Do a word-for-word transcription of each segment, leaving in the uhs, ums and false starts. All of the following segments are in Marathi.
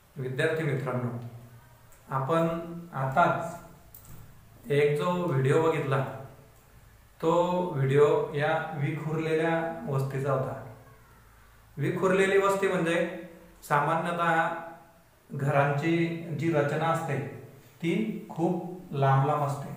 विद्यार्थी मित्रांनो, आपण आताच एक जो व्हिडिओ बघितला तो व्हिडिओ या विखुरलेल्या वस्तीचा होता। विखुरलेली वस्ती म्हणजे सामान्यतः घरांची जी रचना असते ती खूप लांब लांब असते,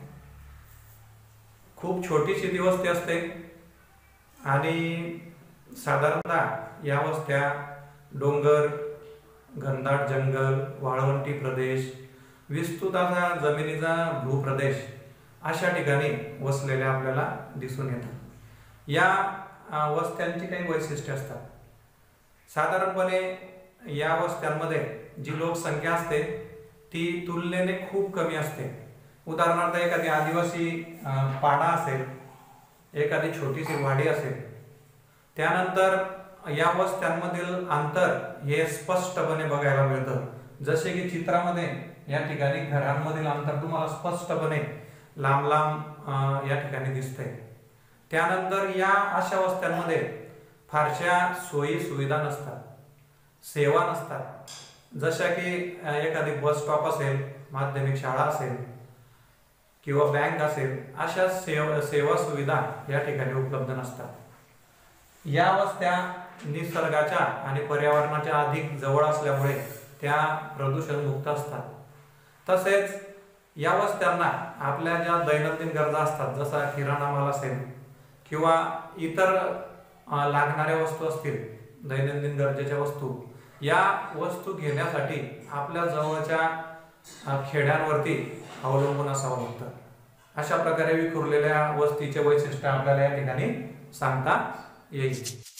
खूप छोटीशी ती वस्ती असते आणि साधारणतः या वस्त्या डोंगर, घनदाट जंगल, वाळवंटी प्रदेश, विस्तृत असा जमिनीचा भूप्रदेश अशा ठिकाणी वसलेल्या आपल्याला दिसून येतात। या वस्त्यांची काही वैशिष्ट्ये असतात। साधारणपणे या वस्त्यांमध्ये जी लोकसंख्या असते ती तुलनेने खूप कमी असते। उदाहरणार्थ एखादी आदिवासी पाडा असेल, एखादी छोटीशी वाडी असेल, त्यानंतर या वस्त्यांमधील अंतर हे स्पष्टपणे बघायला मिळतं। जसे की चित्रामध्ये या ठिकाणी घरांमधील अंतर तुम्हाला स्पष्टपणे लांब लांब या ठिकाणी दिसतंय। त्यानंतर या अशा वस्त्यांमध्ये फारशा सोयी सुविधा नसतात, सेवा नसतात। जशा की एखादी बस स्टॉप असेल, माध्यमिक शाळा असेल किंवा बँक असेल, अशा सेवा सेवा सुविधा या ठिकाणी उपलब्ध नसतात। या वस्त्या निसर्गाच्या आणि पर्यावरणाच्या अधिक जवळ असल्यामुळे त्या प्रदूषण मुक्त असतात। तसेच या वस्त्यांना आपल्या ज्या दैनंदिन गरजा असतात, जसा किराणा माल असेल किंवा इतर लागणाऱ्या वस्तू असतील, दैनंदिन गरजेच्या वस्तू, या वस्तू घेण्यासाठी आपल्या जवळच्या खेड्यांवरती अवलंबून असावं लागतं। अशा प्रकारे विखुरलेल्या वस्तीचे वैशिष्ट्य आपल्याला या ठिकाणी सांगता येईल।